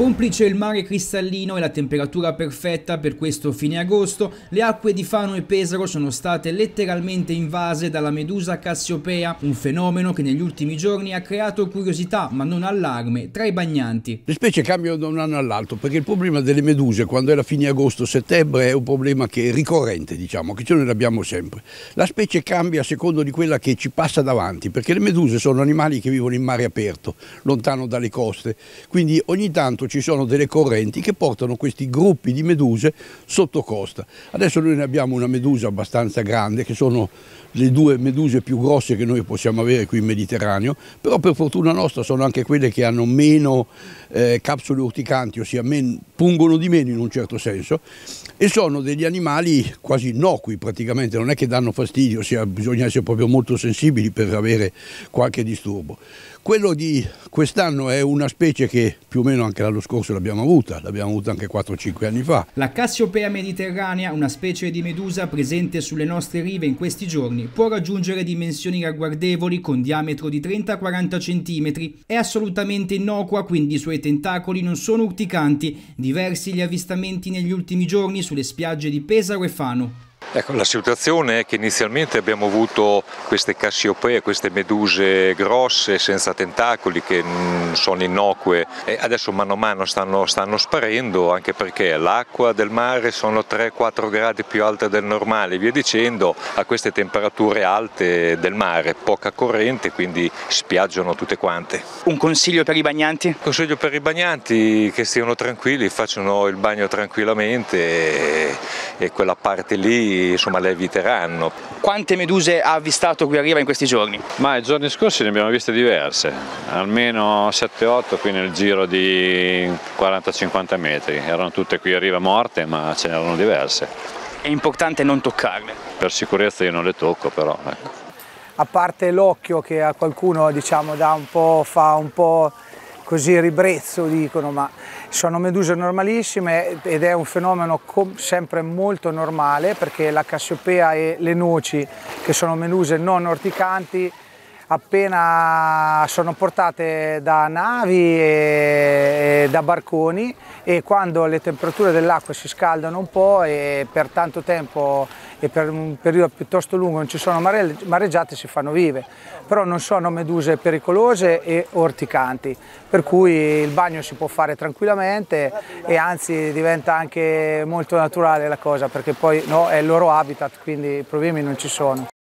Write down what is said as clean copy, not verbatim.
Complice il mare cristallino e la temperatura perfetta per questo fine agosto, le acque di Fano e Pesaro sono state letteralmente invase dalla medusa Cassiopea, un fenomeno che negli ultimi giorni ha creato curiosità ma non allarme tra i bagnanti. Le specie cambiano da un anno all'altro perché il problema delle meduse quando è la fine agosto-settembre è un problema che è ricorrente, diciamo, che noi l'abbiamo sempre. La specie cambia a secondo di quella che ci passa davanti, perché le meduse sono animali che vivono in mare aperto, lontano dalle coste, quindi ogni tanto ci sono delle correnti che portano questi gruppi di meduse sotto costa. Adesso noi ne abbiamo una medusa abbastanza grande, che sono le due meduse più grosse che noi possiamo avere qui in Mediterraneo, però per fortuna nostra sono anche quelle che hanno meno capsule urticanti, ossia pungono di meno in un certo senso, e sono degli animali quasi innocui praticamente, non è che danno fastidio, ossia bisogna essere proprio molto sensibili per avere qualche disturbo. Quello di quest'anno è una specie che più o meno anche l'anno scorso l'abbiamo avuta anche 4-5 anni fa. La Cassiopea mediterranea, una specie di medusa presente sulle nostre rive in questi giorni, può raggiungere dimensioni ragguardevoli con diametro di 30-40 cm. È assolutamente innocua, quindi i suoi tentacoli non sono urticanti. Diversi gli avvistamenti negli ultimi giorni sulle spiagge di Pesaro e Fano. Ecco, la situazione è che inizialmente abbiamo avuto queste Cassiopee, queste meduse grosse senza tentacoli che sono innocue, e adesso mano a mano stanno sparendo, anche perché l'acqua del mare sono 3-4 gradi più alta del normale, via dicendo. A queste temperature alte del mare, poca corrente, quindi spiaggiano tutte quante. Un consiglio per i bagnanti? Consiglio per i bagnanti: che stiano tranquilli, facciano il bagno tranquillamente e quella parte lì insomma le eviteranno. Quante meduse ha avvistato qui a riva in questi giorni? Ma i giorni scorsi ne abbiamo viste diverse, almeno 7-8 qui nel giro di 40-50 metri, erano tutte qui a riva morte, ma ce n'erano diverse. È importante non toccarle. Per sicurezza io non le tocco, però ecco. A parte l'occhio che a qualcuno diciamo fa un po' così ribrezzo, dicono, ma sono meduse normalissime ed è un fenomeno sempre molto normale, perché la Cassiopea e le noci, che sono meduse non orticanti, appena sono portate da navi e da barconi, e quando le temperature dell'acqua si scaldano un po' e per tanto tempo e per un periodo piuttosto lungo non ci sono mareggiate, si fanno vive, però non sono meduse pericolose e orticanti, per cui il bagno si può fare tranquillamente e anzi diventa anche molto naturale la cosa, perché poi no, è il loro habitat, quindi problemi non ci sono.